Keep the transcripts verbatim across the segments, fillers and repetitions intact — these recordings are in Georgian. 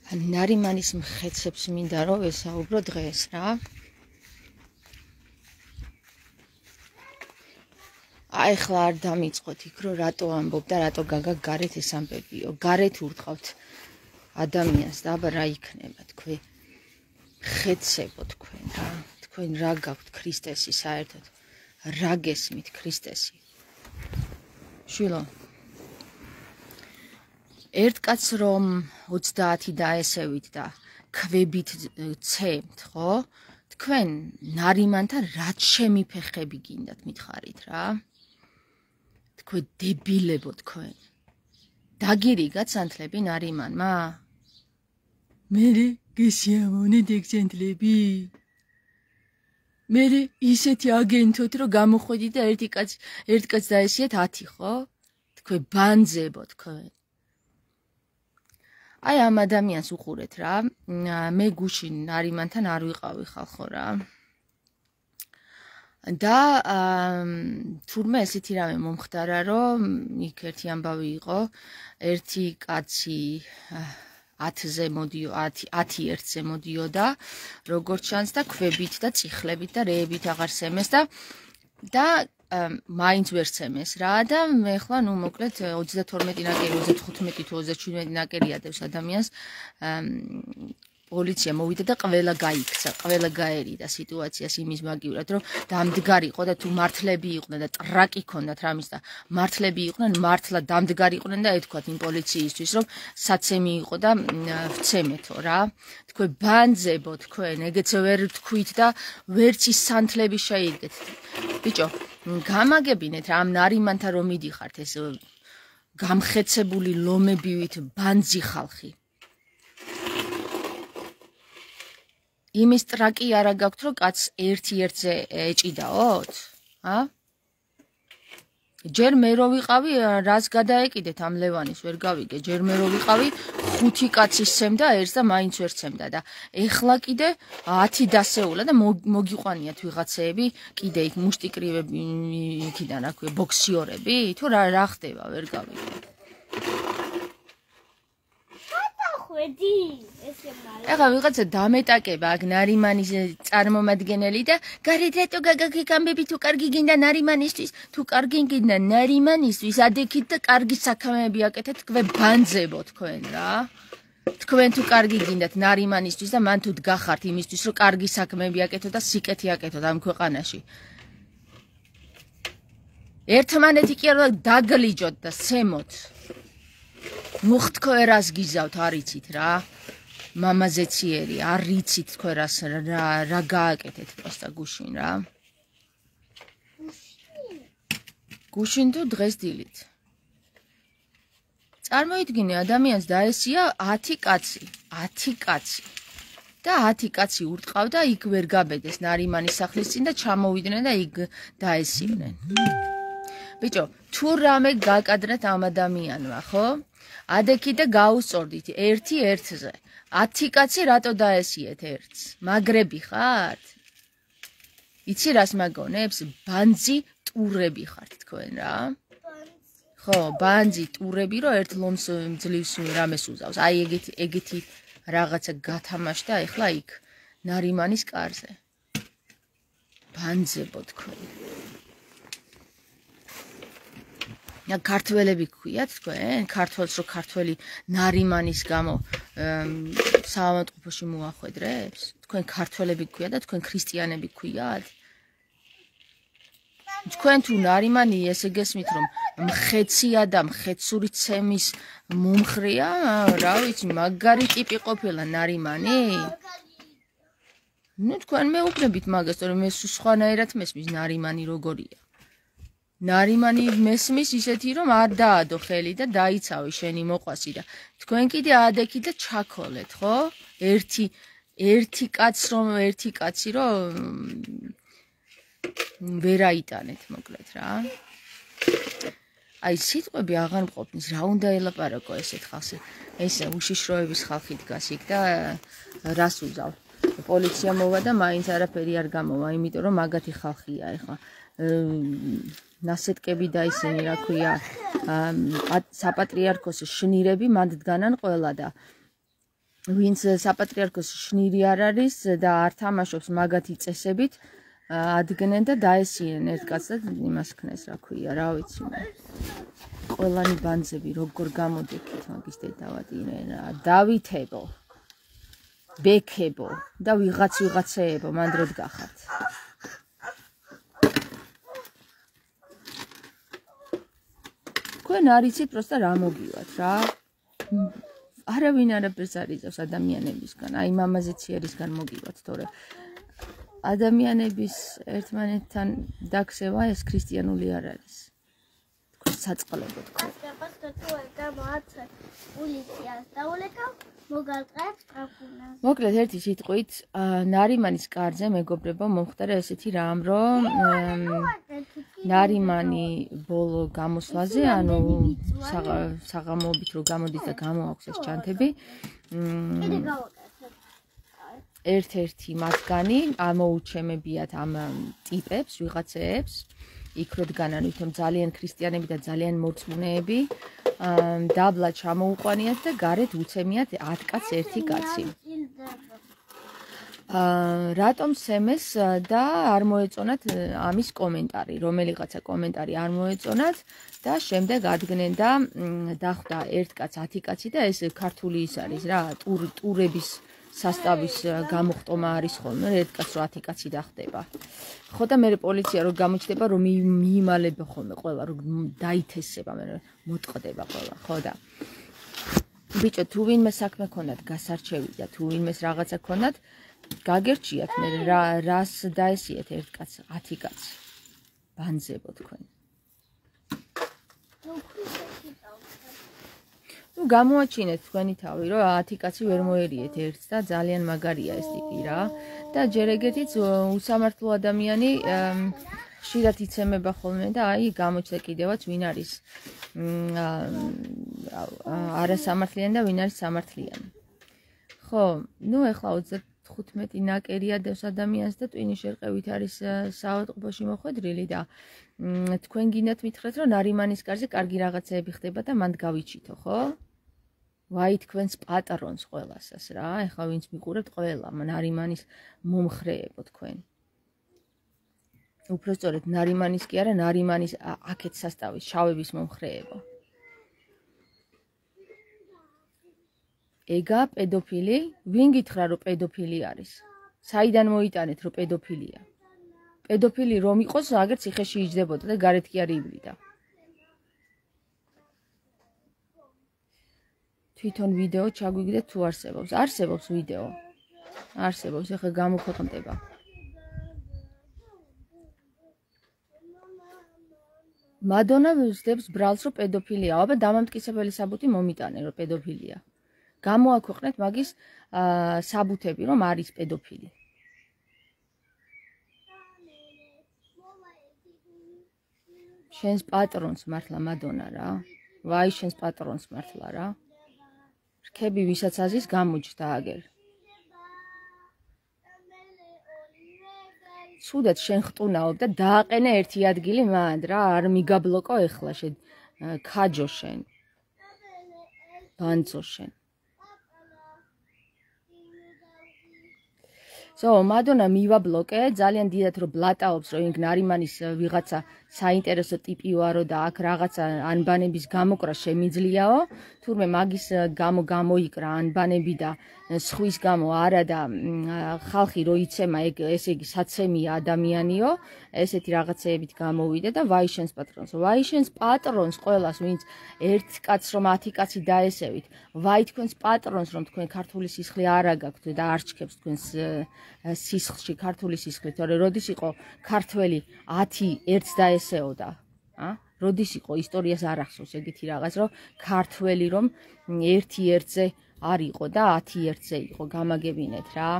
ნარიმანის მხეცებს მინდა რომ ვესაუბრო დღეს რა. აი ხლა არ დამიწყოთ იქ რომ რატო ამბობ და რატო გაგა გარეთ ეს ამბებიო. გარეთ ურტყავთ ადამიანს და აბა რა იქნება თქვენ. ხეცებო თქვენ რა. თქვენ რა გაქვთ ქრისტესი საერთოდ. რა გესმით ქრისტესი. შვილო. ერთ კაცს რომ ოცდაათი დაესევით და ქვებით ცემთ, ხო? თქვენ ნარიმანთან რაც შემიფეხები გინდათ მითხარით რა. თქვენ დებილებო თქვენ. დაგირიგათ სანთლები ნარიმანმა? მერე გესიამოვნეთ ეგ სანთლები. მერე ისეთი აგენთოთ რომ გამოხვედით და ერთი კაც ერთ კაც დაესიათ ათი, ხო? თქვენ ბანძებო თქვენ. აი ამ ადამიანს უყურეთ რა. მე გუშინ ნარიმანთან არ ვიყავი ხალხო რა. და თურმე ესეთი რამე მომხდარა რომ იქ ერთი ამბავი იყო. ერთი კაცი ათზე მოდიო, ათი ერთზე მოდიოდა, როგორც ჩანს და ქვებით და წიხლებით და რეებით აღარ სემეს და და მაინც ვერ სემეს რა და მე ხლა ნუ მოკლედ ოცდათორმეტი ნაკერი, ოცდათხუთმეტი თუ ოცდაჩვიდმეტი ნაკერი ადევს ადამიანს. პოლიცია მოვიდა და ყველა გაიქცა, ყველა გაერიდა სიტუაციას იმის მაგივრად, რომ დამდგარიყო და თუ მართლები იყვნენ და ტრაკი ქონდათ რამის და მართლები იყვნენ, მართლა დამდგარი იყვნენ და ეთქვათ იმ პოლიციისთვის, რომ საცემი იყო და ვცემეთო რა. თქვენ ბანძებო თქვენ, ეგეც ვერ თქვით და ვერც ის სანთლები შეიგეთ. ბიჭო, გამაგებინეთ რა ამ ნარიმანთან რომ მიდიხართ ეს გამხეცებული ლომებივით ბანძი ხალხი. იმის ტრაკი არა გაქვთ რომ კაც ერთი ერთზე ეჭიდაოთ? ა? ჯერ მე რო ვიყავი, რას გადაეკიდეთ ამ ლევანის ვერ გავიგე. ჯერ მე რო ვიყავი, ხუთი კაცის სემდა ერთს და მაინც ვერ სემდა და ეხლა კიდე ათი დასეულა და მოგიყვანიათ ვიღაცეები, კიდე იქ მუშტიკრივები იქიდან აქვე ბოქსიორები, თუ რა რა ხდება ვერ გავიგე. ეხლა ვიღაცა დამეტაკება აქ ნარიმანის წარმომადგენელი და გარეთ რატო გაგაგიქ ამბები თუ კარგი გინდა ნარიმანისთვის, თუ კარგი გინდა ნარიმანისთვის, ადექით და კარგი საქმეები აკეთეთ, თქვენ ბანძებო თქვენ რა. თქვენ თუ კარგი გინდათ ნარიმანისთვის და მან თუ დგახართ იმისთვის, რომ კარგი საქმეები აკეთოთ და სიკეთი აკეთოთ ამ ქვეყანაში. ერთმანეთი კი არა დაგლიჯოთ და სემოთ. მოხთქო ერას გიზავთ არ იცით რა. მამაზეციერი არ იცით თქვენ რას რა რა გააკეთეთ პროსტა გუშინ რა. გუშინ თუ დღეს დილით. წარმოიდგინე ადამიანს დაესია ათი კაცი, ათი კაცი. და ათი კაცი ურტყავდა იქ ვერ გაბედეს ნარიმანის სახლის წინ და ჩამოვიდნენ და იქ დაესივნენ. ბიჭო, თუ რამე გაკადრეთ ამ ადამიანმა, ხო? ადექი და გაუსწორდით ერთი ერთზე. ათი კაცი რატო დაესიეთ ერთს? მაგრები ხართ? იცი რას მაგონებს? ბანძი ტურები ხართ თქვენ რა. ხო, ბანძი ტურები რომ ერთ ლომს ძლივს რამეს უზავს. აი ეგეთი ეგეთი რაღაცა გათამაშდა ეხლა იქ ნარიმანის კარზე. ბანძებო თქვენ. და ქართველები გქვიათ თქვენ, ქართველს რო ქართველი ნარიმანის გამო საავადმყოფოში მოახვედრებს? თქვენ ქართველები გქვიათ და თქვენ ქრისტიანები გქვიათ? თქვენ თუ ნარიმანი ესე გესმით რომ მხეცია და მხეცური ცემის მომხრია, რა ვიცი, მაგარი ტიპი ყოფილა ნარიმანი? ნუ თქვენ მეუბნებით მაგას, რომ მე სხვანაირად მესმის ნარიმანი როგორია. ნარიმანი მესმის ისეთი რომ არ დაადო ხელი და დაიცავი შენი მოყვასი და თქვენ კიდე ადექით და ჩაქოლეთ, ხო? ერთი ერთი კაც რომ ერთი კაცი რომ ვერ აიტანეთ მოკლედ რა. აი სიტყვები აღარ მყოფნის, რა უნდა ელაპარაკო ესეთ ხალხს. ეს უშიშროების ხალხი დგას იქ და რას უძავ. პოლიცია მოვა და მაინც არაფერი არ გამოვა, იმიტომ რომ მაგათი ხალხია ეხლა. ნასეტკები და ისინი რა ქვია საპატრიარქოს შნირები მანდ დგანან ყველა და ვინც საპატრიარქოს შნირი არ არის და არ თამაშობს მაგათი წესებით, ადგენენ და დაესინენ ერთ კაცს და იმას ქნეს, რა ქვია, რა ვიცი მე. ყველანი ბანძები როგორ გამოდექით მაგის დედავატირენ, დავითებო, ბექებო და ვიღაც ვიღაცეებო, მანდროდ გახართ. თქვენ არ იცით პროსტა რა მოგივათ რა. არავინ არაფერს არ იცავს ადამიანებისგან, აი მამაზეც იერისგან მოგივათ, თორე ადამიანების ერთმანეთთან დაქცევა ეს ქრისტიანული არ არის. თქვენ საწყლებო თქვენ. მოკლედ ერთი სიტყვით, ნარიმანის კარზე მეგობრებო მომხდარა ესეთი რამ, რომ ნარიმანი ბოლო გამოსვლაზე, ანუ საღამოობით რო გამოდის და გამოაქვს ეს ჩანთები, ერთ-ერთი მათგანი ამოუჩემებიათ ამ ტიპებს, ვიღაცეებს, იქ რო დგანან ვითომ ძალიან ქრისტიანები და ძალიან მორწმუნეები, დაბლა ჩამოუყვანიათ და გარეთ უცემიათ ათ კაცს ერთი კაცი. რატომ სემეს და არ მოეწონათ ამის კომენტარი, რომელიღაცა კომენტარი არ მოეწონათ და შემდეგ ადგენენ და დახვდა ერთ კაც ათი კაცი და ეს ქართული ის არის რა, ტურების სასტავის გამოხტომა არის ხოლმე, ერთ კაც რო ათი კაცი დახტება. ხო და მე პოლიცია რო გამოჩნდება, რომ მიიმალებო ხოლმე ყველა, რომ დაითესება, მე მოტყდება ყველა, ხო და ბიჭო, თუ ვინმე საქმე ქონათ გასარჩევი და თუ ვინმეს რაღაცა ქონათ, გაგერჩიათ მე რა რას დაესიეთ ერთ კაც ათი კაცი. ბანძებო თქვენ. ნუ გამოაჩინეთ თქვენი თავი, რომ ათი კაცი ვერ მოერიეთ ერთს და ძალიან მაგარია ეს ტიპი რა. და ჯერ ეგეთიც უსამართლო ადამიანი ხშირად იცემება ხოლმე და აი გამოჩნდა კიდევაც ვინ არის არასამართლიანი და ვინ არის სამართლიანი. ხო, ნუ ეხლა ოცდათხუთმეტი ნაკერია დევს ადამიანს და ტვინის შერყევით არის საავადმყოფოში მოხვედრილი და თქვენ გინდათ მითხრათ, რომ ნარიმანის კარზე კარგი რაღაცეები ხდება და მანდ გავიჩითო, ხო? ვაი თქვენს პატრონს ყველასას რა, ეხლა ვინც მიყურებთ ყველა, ნარიმანის მომხრეებო თქვენ. უпростоრეთ ნარიმანის კი არა, ნარიმანის აქეთ სასტავის შავების მომხრეებო. ეგა პედოფილი, ვინ გითხრა რომ პედოფილი არის? საიდან მოიტანეთ რომ პედოფილია? პედოფილი რომ იყოს, აგერ ციხეში იჯდებოდა და გარეთ კი არ ივლიდა. თვითონ ვიდეო ჩაგვიგდეთ თუ არსებობს? არსებობს ვიდეო. არსებობს, ეხლა გამოქვეყნდება. მადონა ვიზდებს ბრალს რომ პედოფილია, აბა დამამტკიცებელი საბუთი მომიტანე რომ პედოფილია. გამოაქვეყნეთ მაგის საბუთები რომ არის პედოფილი. შენს პატრონს მართლა მადონა რა. ვაი შენს პატრონს მართლა რა. რქები ვისაც აზის გამოჯდა აგერ. სუდად შენ ხტუნაობ და დააყენე ერთი ადგილი მანდ რა, არ მიგაბლოკო ეხლა შენ ქაჯო შენ. ბანძო შენ. So, მადონა მივაბლოკე, ძალიან დიდად რომ ბლატაობს, რომ იქ ნარიმანის ვიღაცა საინტერესო ტიპი ვარო და აქ რაღაცა ანბანების გამოკრა შემიძლიაო, თურმე მაგის გამო გამოიკრა ანბანები და სხვის გამო არა და ხალხი რო იცემა ეგ ესე იგი საცემია ადამიანიო, ესეთი რაღაცეებით გამოვიდა და ვაი შენს პატრონს, ვაი შენს პატრონს ყველას, ვინც ერთ კაცს რომ ათი კაცი დაესევით, ვაი თქვენს პატრონს რომ თქვენ ქართული სისხლი არ აგაქვთ და არ ჩქებს თქვენს სისხლში ქართული სისხლი, თორე როდის იყო ქართველი ათი ერთს დაესეოდა, ა? როდის იყო ისტორიას არ ახსოვს ეგეთი რაღაც, რომ ქართველი რომ ერთი ერთზე არ იყო და ათი ერთზე იყო, გამაგებინეთ რა.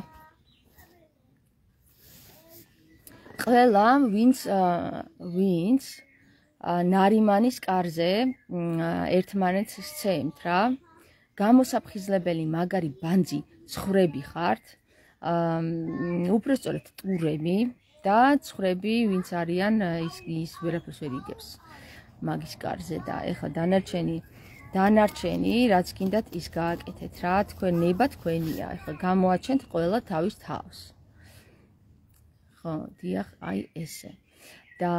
ყველა ვინც ვინც ნარიმანის კარზე ერთმანეთს სცემთ რა. გამოსაფხიზლებელი მაგარი ბანძი ცხვრები ხართ. უпростоრეთ ტურები და ცხვრები ვინც არიან ის ის ვერაფერს ვერ იგებს მაგის კარზე და ეხლა დანარჩენი დანარჩენი, რაც გინდათ ის გააკეთეთ რა, თქვენ ნება თქვენია, ეხლა გამოაჩენთ ყველა თავის თავს. ხო, დიახ, აი ესე. და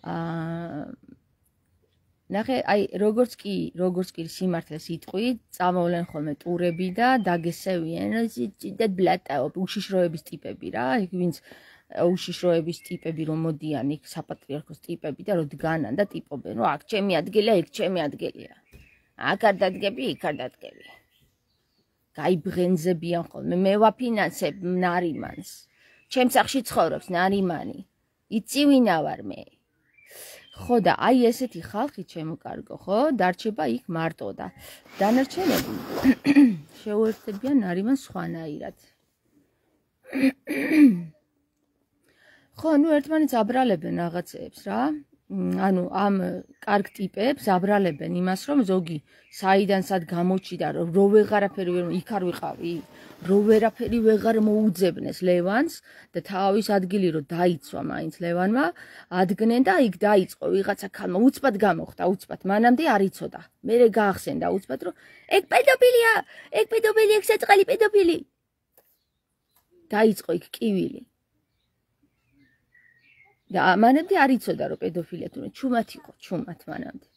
ნახე, აი როგორც კი, როგორც კი სიმართლეს იტყვი, წამოვლენ ხოლმე ტურები და დაგესევიან, და ბლატაო, უშიშროების ტიპები რა, იქ ვინც უშიშროების ტიპები რომ მოდიან იქ საპატრიარქოს ტიპები და რომ დგანან და ტიპობენ, რომ აქ ჩემი ადგილია, იქ ჩემი ადგილია. აქ არ დადგები, იქ არ დადგები. გაიბრენზებიან ხოლმე, მე ვაფინანსებ ნარიმანს. ჩემ სახლში ცხოვრობს ნარიმანი. იცი ვინა ვარ მე. ხო და აი ესეთი ხალხი ჩემო კარგო, ხო? დარჩება იქ მარტო და დანარჩენები შეუერთდებიან ნარიმანს სხვანაირად. ხო, ნუ ერთმანეთს აბრალებენ რაღაცეებს რა. ანუ ამ კარგ ტიპებს აბრალებენ იმას, რომ ზოგი საიდან სად გამოჩიდა, რო ვეღარაფერი ვერ იქ არ ვიყავი, რო ვერაფერი ვეღარ მოუძებნეს ლევანს და თავის ადგილი რო დაიცვა მაინც ლევანმა, ადგნენ და იქ დაიწყო ვიღაცა ქალმა უცბად გამოხდა, უცბად, მანამდე არ იცოდა. მერე გაახსენდა უცბად, რომ ეგ პედოფილია, ეგ პედოფილი, ეგ საწყალი პედოფილი. დაიწყო იქ კივილი. და მანამდე არ იცოდა რომ პედოფილია თუნდაც ჩუმად იყო, ჩუმად მანამდე.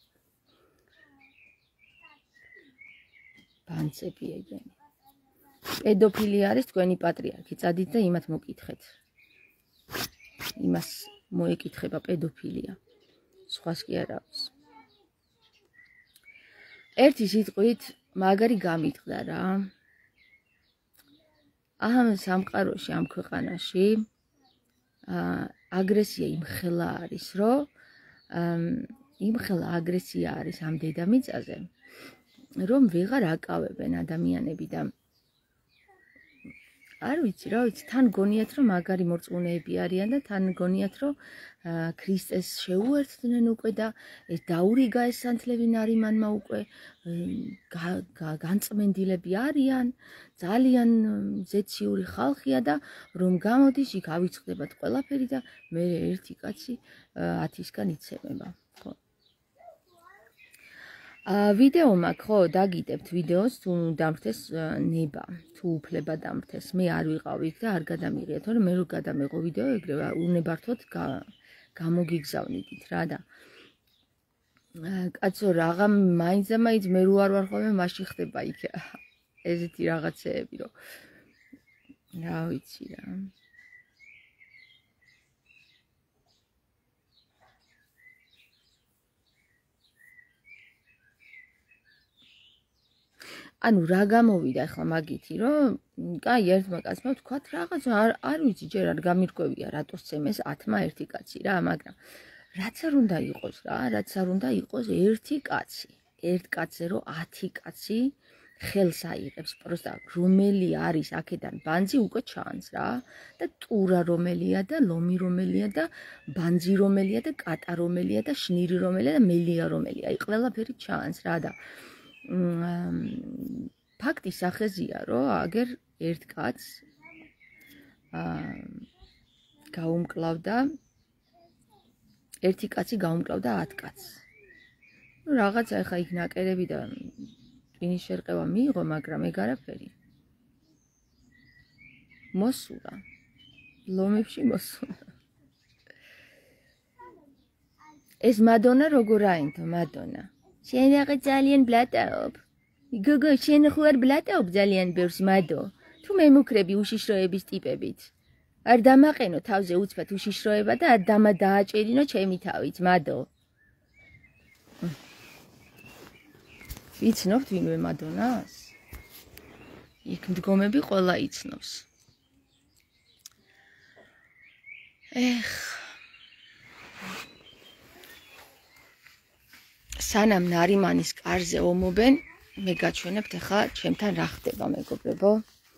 ბანწები ეგენი. პედოფილი არის თქვენი პატრიარქი, წადით და იმათ მოკითხეთ. იმას მოეკითხება პედოფილია. სხვას კი არ აქვს. ერთი სიტყვით მაგარი გამიტყდა რა. ამ სამყაროში, ამ ქვეყანაში აგრესია იმხელა არის, რომ იმხელა აგრესია არის ამ დედამიწაზე, რომ ვეღარ აკავებენ ადამიანები და არ ვიცი, რა ვიცი, თან გონიათ, რომ მაგარი მორწმუნეები არიან და თან გონიათ, რომ ქრისტეს შეუერთდნენ უკვე და ეს დაურიგა ეს სანთლები ნარიმანმა უკვე განწმენდილები არიან, ძალიან ზეციური ხალხია და რომ გამოდის იქ ავიწყდებათ ყველაფერი და მე ერთი კაცი ათისგან იცემება. ხო. ვიდეო მაქვს, ხო, დაგიდებთ ვიდეოს თუ დამრთეს ნება, თუ უფლება დამრთეს. მე არ ვიყავ იქ და არ გადამიღია, თორემ მე რო გადამეღო ვიდეო ეგრევე უნებართოდ გამოგიგზავნიდით რა და კაცო რაღა მაინც და მაინც მე რო არ ვარ ხოლმე მაშინ ხდება იქ ესეთი რაღაცეები რომ რა ვიცი რა ანუ რა გამოვიდა ახლა მაგითი რომ კაი ერთმა კაცმა თქვათ რაღაც არ არ ვიცი ჯერ არ გამირკვევია რატოს ცემეს ათმა ერთი კაცი რა მაგრამ რაც არ უნდა იყოს რა რაც არ უნდა იყოს ერთი კაცი ერთ კაცზე რომ ათი კაცი ხელს აიღებს პროსტა რომელი არის აქედან ბანძი უკვე ჩანს რა და ტურა რომელია და ლომი რომელია და ბანძი რომელია და კატა რომელია და შნირი რომელია და მელია რომელია აი ყველაფერი ჩანს რა და ფაქტი სახეზია რომ აგერ ერთ კაცს გაუმკლავდა ერთი კაცი გაუმკლავდა ათ კაცს ну რაღაცა ახლა იქ ნაკერები და ტვინის შერყევა მიიღო მაგრამ ეგ არაფერი მოსულა ლომებში მოსულა ეს მადონა როგორ აინთო მადონა შენ რაღაც ძალიან ბლატაობ გოგო შენ ხო არ ბლატაობ ძალიან ბევრს მადო თუ მე მუქრები უშიშროების ტიპებით არ დამაყენო თავზე უცბად უშიშროება და არ დამადააჭერინო ჩემი თავით მადო იცნობთ ვინმე მადონას იქ მდგომები ყველა იცნობს ეხ სანამ ნარიმანის კარზე ომობენ მე გაჩვენებთ ახლა ჩემთან რა ხდება მეგობრებო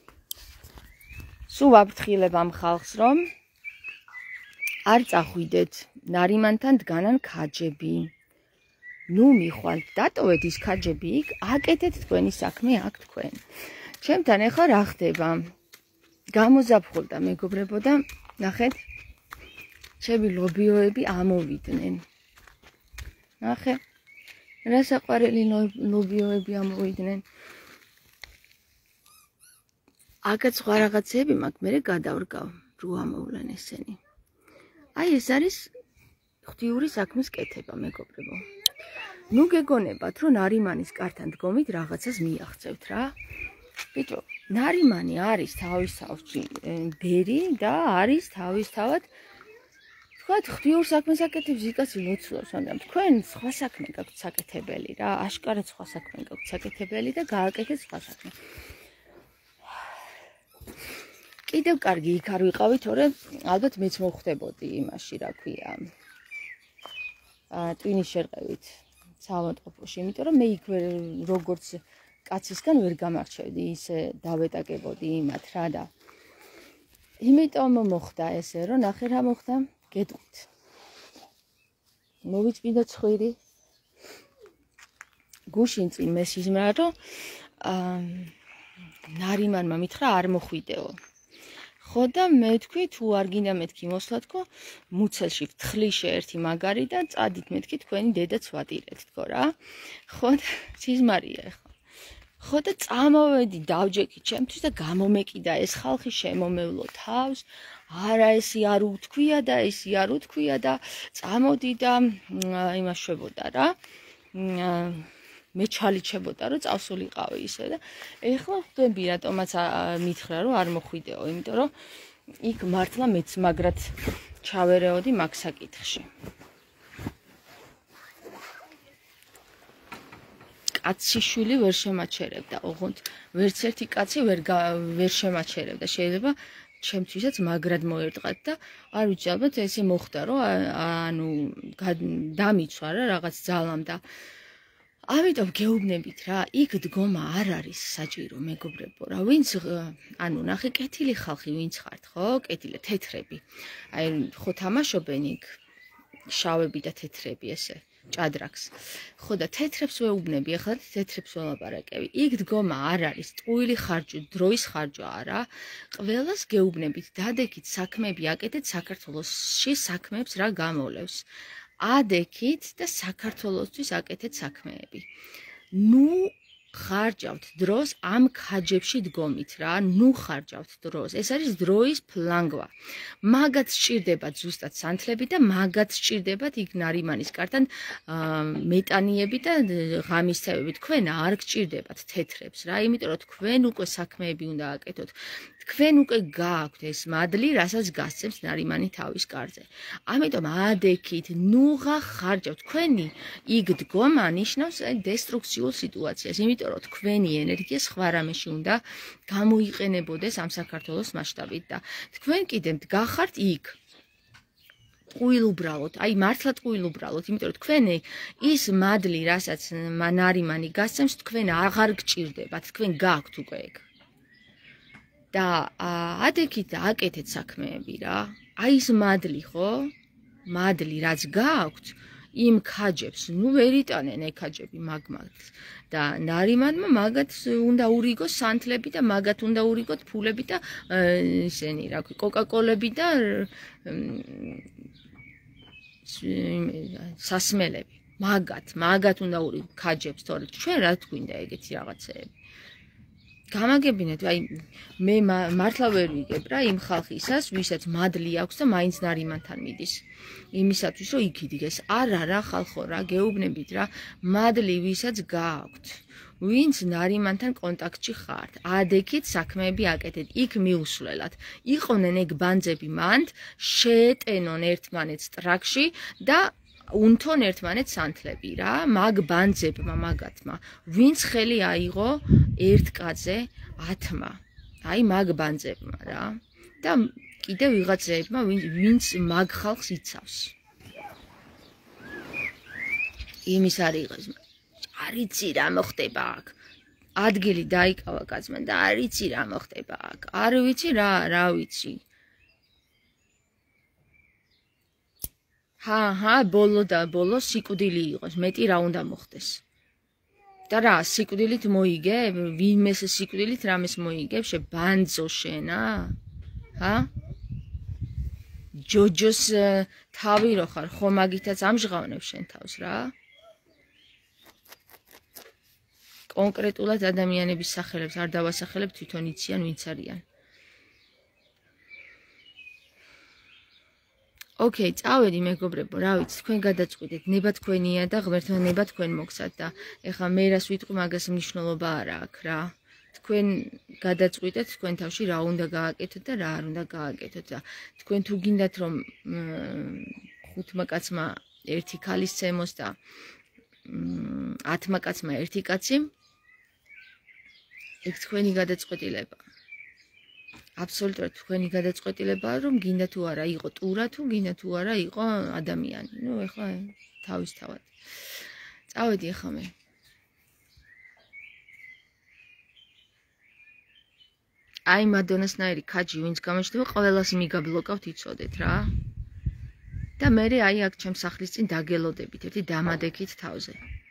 სულ ვაფრთხილებ ამ ხალხს რომ არ წახვიდეთ ნარიმანთან დგანან ქაჯები ნუ მიხვალთ დატოვეთ ის ქაჯები იქ აკეთეთ თქვენი საქმე აქ თქვენ ჩემთან ახლა რა ხდება გამოზაფხულდა მეგობრებო და ნახეთ ჩემი ლობიოები ამოვიდნენ ნახე რა საყვარელი ლობიოები ამოვიდნენ. აგაც სხვა რაღაცები მაქვს, მე გადავრგავ, რო ამოვლენ ესენი. აი ეს არის ღვთიური საქმის კეთება, მეგობრებო. ნუ გეგონებათ, რომ ნარიმანის კართან დგომით რაღაცას მიაღწევთ რა. ბიჭო, ნარიმანი არის თავისთავად ბერი და არის თავისთავად თქვათ ღვთიურ საქმეს აკეთებს იკაცი ლოცულობს, მაგრამ თქვენ სხვა საქმე გაქვთ საკეთებელი რა, აშკარად სხვა საქმე გაქვთ საკეთებელი და გააკეთეთ სხვა საქმე. კიდევ კარგი იქ არ ვიყავი, თორემ ალბათ მეც მოხვდებოდი იმაში, რა ქვია. აა ტვინის შერყევით საავადმყოფოში, იმიტომ რომ მე იქ როგორც კაცისგან ვერ გამარჩევდი, ისე დავეტაკებოდი იმათ რა და იმიტომ მოხდა ესე, რომ ნახე რა მოხდა, გეტყვით. მოვიწმინდა ცხვირი. გუშინ წინ მესიზმრა, რომ აა ნარიმანმა მითხრა არ მოხვიდეო. ხო და მე თქვი თუ არ გინდა მეთქი მოსვლათქო, მუცელში ვთხლიშე ერთი მაგარი და წადით მეთქი თქვენი დედაც ვატირეთ თქო რა. ხო და სიზმარია ეხლა. ხო და წამოვედი დავჯექი ჩემთვის და გამომეკიდა ეს ხალხი შემომევლო თავს. არა ესი არ უთქვია და ესი არ უთქვია და წამოდი და იმას შვებოდა რა. მე ჩალიჩებოდა რომ წავსულიყავი ისე და ეხლა ხვდები რატომაც მითხრა რომ არ მოხვიდეო, იმიტომ რომ იქ მართლა მეც მაგრად ჩავერეოდი მაგ საკითხში. კაცი შვილი ვერ შემაჩერებდა, ოღონდ ვერც ერთი კაცი ვერ ვერ შემაჩერებდა. შეიძლება ჩემთვისაც მაგრად მოერტყათ და არ ვიცი, ალბათ ესე მოხდა რომ ანუ დამიცვა რა რაღაც ძალამ და ამიტომ გეუბნებით რა, იქ დგომა არ არის საჭირო, მეგობრებო, რა ვინც ანუ ნახე კეთილი ხალხი ვინც ხართ, ხო? კეთილი თეთრები. აი ხო თამაშობენ იქ შავები და თეთრები ესე. ჭადრაკს. ხო და თეთრებს ვეუბნები, ახლა თეთრებს ველაპარაკები. იქ დგომა არ არის, ტყუილი ხარჯო, დროის ხარჯო არა. ყველას გეუბნებით, დადექით საქმეები აკეთეთ საქართველოსში საქმეებს რა გამოვლევს. ადექით და საქართველოსთვის აკეთეთ საქმეები. ნუ ხარჯავთ დროს ამ ქაჯებში დგომით რა, ნუ ხარჯავთ დროს. ეს არის დროის ფლანგვა. მაგათ სჭირდებათ ზუსტად სანთლები და მაგათ სჭირდებათ იქ ნარიმანის კართან მეტანიები და ღამისცემები. თქვენ არ გჭირდებათ თეთრებს რა, იმიტომ რომ თქვენ უკვე საქმეები უნდა აკეთოთ. თქვენ უკვე გააქვთ ეს მადლი, რასაც გასცემს ნარიმანი თავის კარზე. ამიტომ ადექით, ნუღა ხარჯავთ. თქვენი იქ დგომა ნიშნავს დესტრუქციულ სიტუაციას, იმიტომ რომ თქვენი ენერგია სხვა რამეში უნდა გამოიყენებოდეს ამ საქართველოს მასშტაბით და თქვენ კიდევ გახართ იქ. ტყუილ უბრალოდ, აი მართლა ტყუილ უბრალოდ, იმიტომ რომ თქვენი ის მადლი, რასაც ნარიმანი გასცემს, თქვენ აღარ გჭირდებათ, თქვენ გააქვთ უკვე ეგ. და ადექით და აკეთეთ საქმეები რა. აი ის მადლი ხო? მადლი რაც გააქვთ, იმ ქაჯებს, ნუ ვერ იტანენ ეგ ქაჯები მაგმად. და ნარიმანმა მაგათ უნდა ურიგოს სანთლები და მაგათ უნდა ურიგოთ ფულები და ისენი რა ქვია, კოკაკოლები და სასმელები. მაგათ, მაგათ უნდა ურიგოთ ქაჯებს, თორე ჩვენ რა გვინდა ეგეთი რაღაცეები. გამაგებინეთ, აი მე მართლა ვერ ვიგებ რა იმ ხალხისას, ვისაც მადლი აქვს და მაინც ნარიმანთან მიდის. იმისათვის რომ იქ იდგეს. არა რა ხალხო რა, გეუბნებით რა, მადლი ვისაც გააქვთ. ვინც ნარიმანთან კონტაქტში ხართ, ადექით საქმეები აკეთეთ, იქ მიუსვლელად. იყვნენ ეგ ბანძები მანდ, შეეტენონ ერთმანეთს ტრაქში და უნთონ ერთმანეთს სანთლები რა, მაგ ბანძებმა მაგათმა, ვინც ხელი აიღო ერთ კაცზე ათმა, აი მაგ ბანძებმა რა, და კიდევ ვიღაცებმა, ვინც მაგ ხალხს იცავს. იმის არ იღეს, არ იცი რა მოხდება აქ. ადგილი დაიკავა კაცმა და არ იცი რა მოხდება აქ. არ ვიცი რა, რა ვიცი. ჰა, ჰა, ბოლო და ბოლო სიკვდილი იყოს, მეტი რა უნდა მოხდეს. და რა, სიკვდილით მოიგე, ვინმეს სიკვდილით რამეს მოიგებ, შე ბანძო შენა? ჰა? ჯოჯოს თავი რო ხარ, ხო მაგითაც ამჟღავნებ შენ თავს რა? კონკრეტულად ადამიანების სახელებს არ დავასახელებ, თვითონ იციან ვინც არიან. ოკეი, წავედი მეგობრებო, რა ვიცი, თქვენ გადაწყვიტეთ, ნება თქვენია და ღმერთმა ნება თქვენ მოგცათ და ეხლა მე რას ვიტყვი, მაგას მნიშვნელობა არ აქვს რა. თქვენ გადაწყვიტეთ თქვენ თავში რა უნდა გააკეთოთ და რა არ უნდა გააკეთოთ და თქვენ თუ გინდათ რომ ხუთმა კაცმა ერთი ქალის ცემოს და ათმა კაცმა ერთი კაცი, ეგ თქვენი გადაწყვეტილება. აბსოლუტურად თქვენი გადაწყვეტილებაა რომ გინდა თუ არა იყო ტურა თუ გინდა თუ არა იყო ადამიანი. ნუ ეხლა თავისთავად. წავედი ახლა მე. აი მადონასნაირი ქაჯი ვინც გამოჩნდება ყველას მიგაბლოკავთ იცოდეთ რა. და მე აი აქ ჩემს სახლის წინ დაგელოდებით ერთი დამადექით თავზე.